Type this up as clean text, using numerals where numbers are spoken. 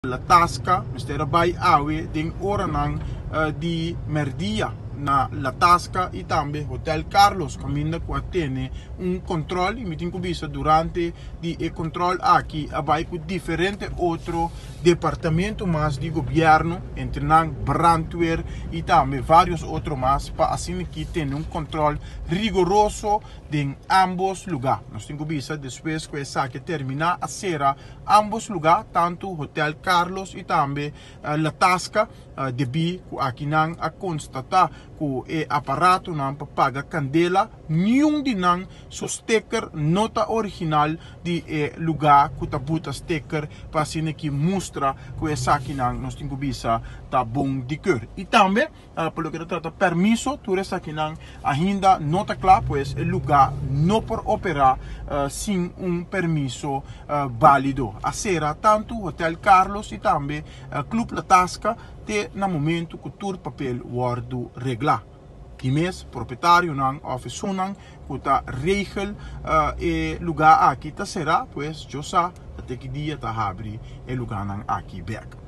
La Tasca, Mr. Bay Awe, den oranang di Merdia na La Tasca e também Hotel Carlos, caminda que tem controle e meeting kubisa durante o controle aqui abai com diferente outro departamento mais de governo entre nang brandweer e também vários outros mais para assim que tem controle rigoroso em ambos lugares. Nós temos kubisa depois que essa que terminar a será ambos lugares, tanto Hotel Carlos e também La Tasca, debi aqui nang a constatar que o aparato não paga candela nenhum de nang so sticker nota original de lugar que tá buta sticker para assim que mostra que essa aqui nang nós temos bisa tá bom de cor e também pelo que trata permiso tu essa aqui nang ainda nota claro pois o lugar não por operar sem permiso válido a será tanto Hotel Carlos e também Club La Tasca te na momento que tur papel wordo regla. Die mes proprietário não office não que tá regel e lugar aqui tá será pues eu sa até que dia tá abre e lugar não aqui back.